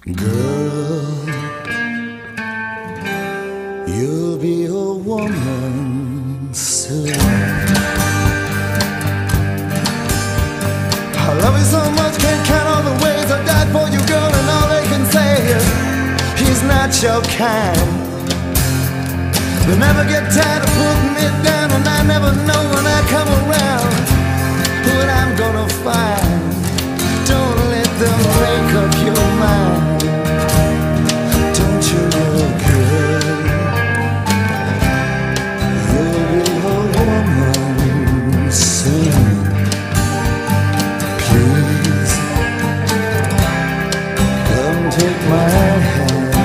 Girl, you'll be a woman soon. I love you so much, can't count all the ways I died for you, girl, and all they can say is he's not your kind. They never get tired of putting me down, and I never know when I come around what I'm gonna find. Don't let them make up your mind. Don't you know, girl, you'll be a woman soon. Please, come take my hand.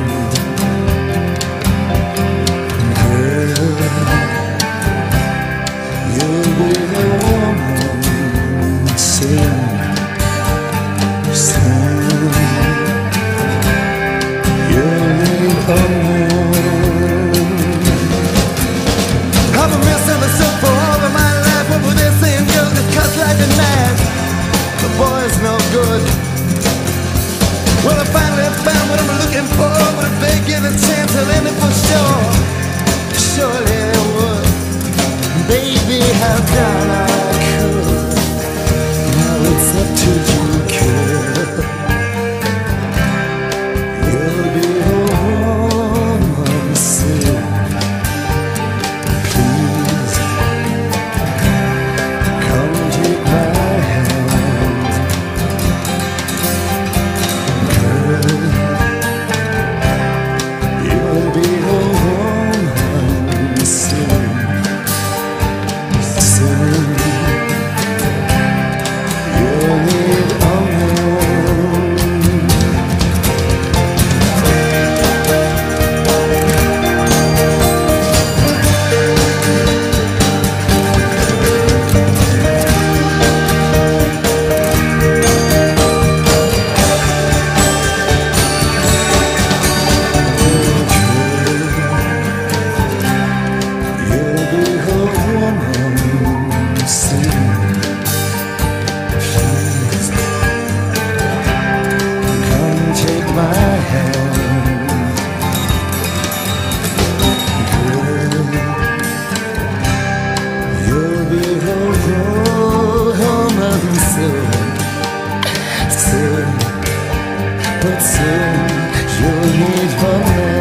Girl, you'll be a woman soon. I've been misunderstood for all of my life. What were they saying? Girl, just cuts like a knife. The boy's no good. Well, I finally found what I'm looking for. But if they give a chance, I'll end it for sure. Surely they would. Baby, how down I could. Now it's up to you, girl. You'll be a woman soon. Please, come take my hand. Girl, you'll be a woman soon. Soon, you'll need a woman. But soon you'll need her.